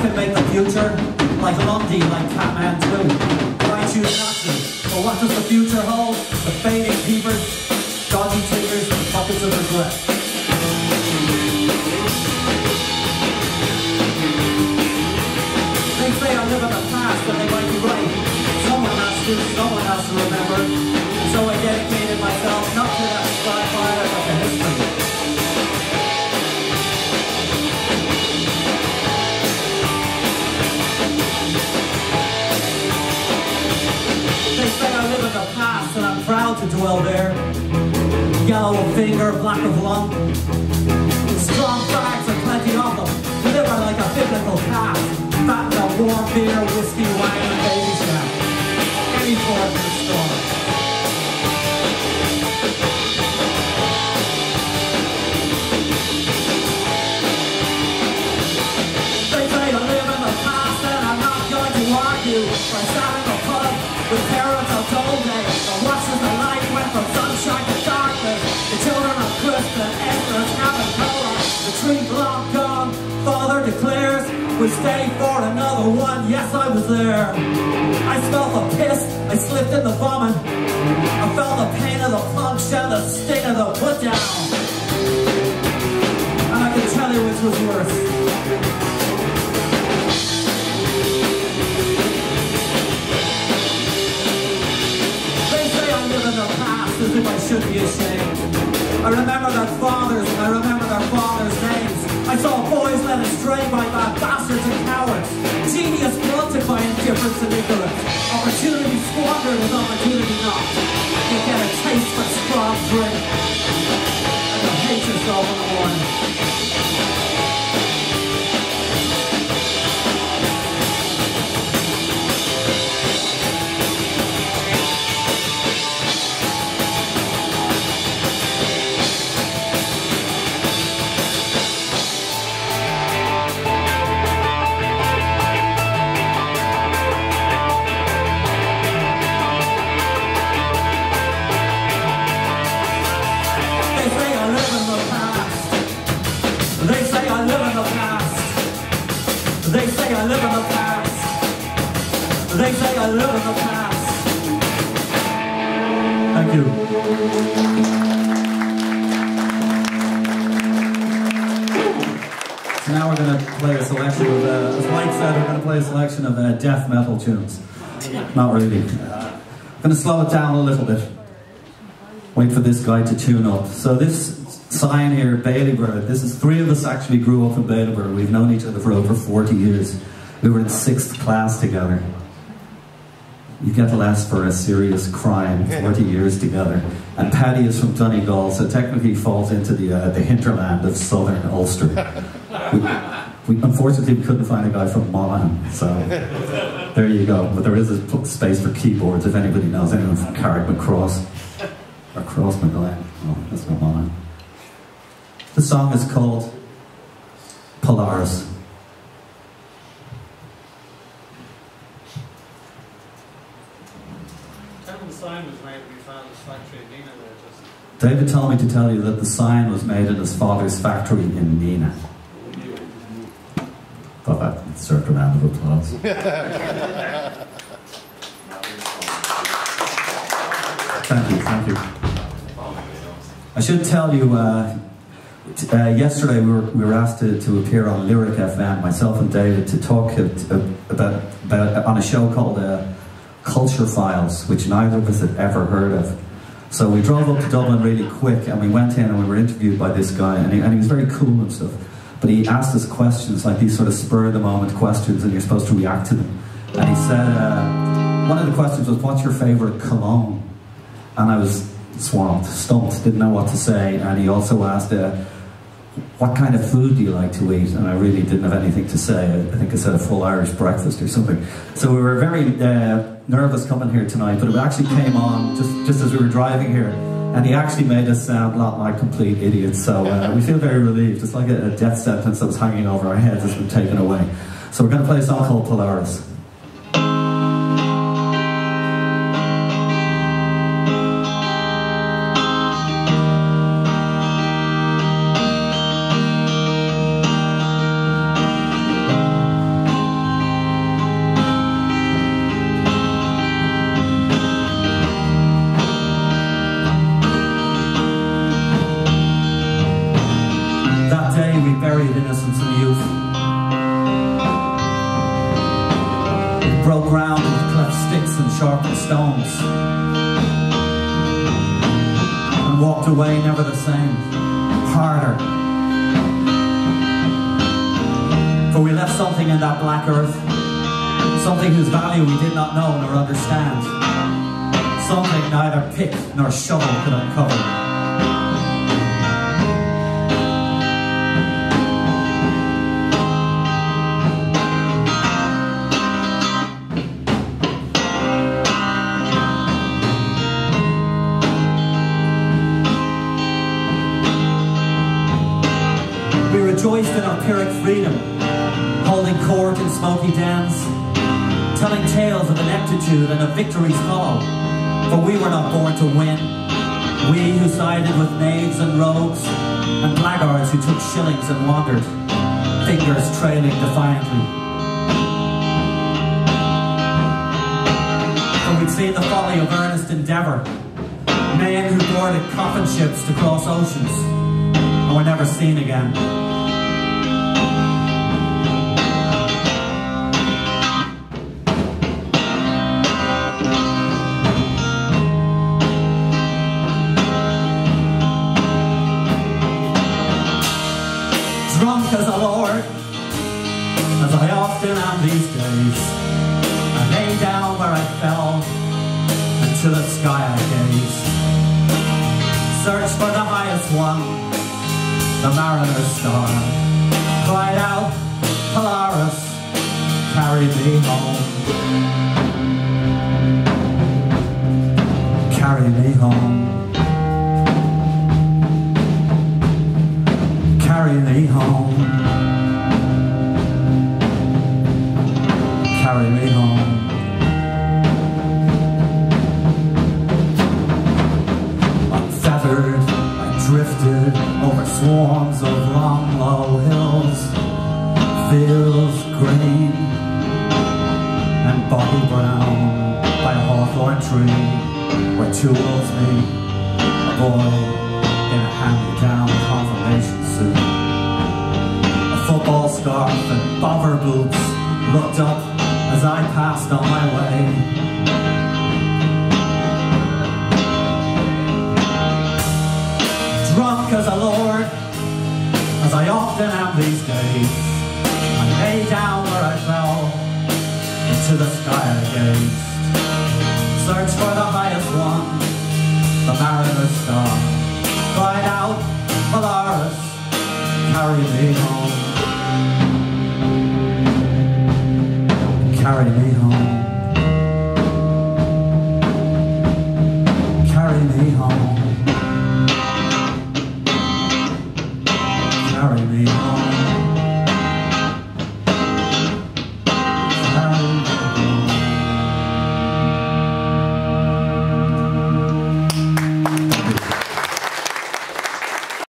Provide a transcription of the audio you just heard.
can make the future like Lundy, like Kathmandu, but I choose not to. But what does the future hold? The fading peepers, dodgy tickers, and buckets of regret. They say I live in the past, and they might be right. Someone has to remember. And so I dedicated myself not to that sci-fi, but to history. They say I live in the past, and I'm proud to dwell there. Yellow of finger, black of lung. Strong facts and plenty of them. Deliver like a biblical calf. Fat in a warm beer, whiskey, wine, and baby snack. Any form of the storm. They say I live in the past, and I'm not going to argue. I sat in a pub with parents of told me, and watches the light went from sunshine to darkness. The children of Christ and endless having color. The tree long gone, Father declares, we stay for another one. Yes, I was there. I smelled the piss, I slipped in the vomit. I felt the pain of the punch and the sting of the put down. And I can tell you which was worse. In the past as if I should be ashamed. I remember their fathers and I remember their fathers' names. I saw boys led astray by bad bastards and cowards. Genius blunted by indifference and ignorance. Opportunity squandered with opportunity not. You get a taste for strong drink and you hate yourself in the morning. They say I live in the past. They say I live in the past. They say I live in the past. Thank you. So now we're going to play a selection of, as Mike said, we're going to play a selection of death metal tunes. Not really. I'm going to slow it down a little bit. Wait for this guy to tune up. So this sign here, Baileyborough, this is three of us actually grew up in Baileyborough. We've known each other for over 40 years. We were in 6th class together. You get less for a serious crime, 40 years together. And Paddy is from Donegal, so technically falls into the hinterland of southern Ulster. We unfortunately we couldn't find a guy from Monaghan, so there you go. But there is a space for keyboards if anybody knows anyone from Carrickmacross. Or Crossmaglen. Oh, that's not mine. The song is called Polaris. Tell them the sign was made when you found this factory in Nina there, just. David told me to tell you that the sign was made in his father's factory in Nina. Thought that deserved a round of applause. Thank you, thank you. I should tell you, yesterday we were asked to appear on Limerick FM, myself and David, to talk about on a show called Culture Files, which neither of us had ever heard of. So we drove up to Dublin really quick, and we went in and we were interviewed by this guy, and he was very cool and stuff. But he asked us questions, like these sort of spur-of-the-moment questions, and you're supposed to react to them. And he said, one of the questions was, what's your favourite cologne? And I was swamped, stumped, didn't know what to say. And he also asked, what kind of food do you like to eat? And I really didn't have anything to say. I think I said a full Irish breakfast or something. So we were very nervous coming here tonight, but it actually came on just as we were driving here. And he actually made us sound not like complete idiots. So we feel very relieved. It's like a death sentence that was hanging over our heads has been taken away. So we're going to play a song called Polaris. buried innocence and youth. It broke ground with cleft sticks and sharpened stones, and walked away never the same, harder. For we left something in that black earth, something whose value we did not know nor understand, something neither pick nor shovel could uncover. We rejoiced in our Pyrrhic freedom, holding court in smoky dens, telling tales of ineptitude and of victories hollow. For we were not born to win, we who sided with knaves and rogues, and blackguards who took shillings and wandered, fingers trailing defiantly. For we'd seen the folly of earnest endeavour, men who boarded coffin ships to cross oceans, and were never seen again. Drunk as a lord, as I often am these days, I lay down where I fell, and to the sky I gazed. Searched for the highest one, the mariner's star, cried out, Polaris, carry me home. Carry me home. Carry me home. Carry me home. Unfeathered, I drifted over swarms of long, low hills, fields green and boggy brown, by a hawthorn tree where two wolves meet, a boy in a hand-me-down confirmation suit, a football scarf and bobber boots, looked up as I passed on my way. Drunk as a lord, as I often am these days, I lay down where I fell, into the sky I gazed. Searched for the highest one, the mariner's star, cried out, Polaris, carry me home. Carry me home.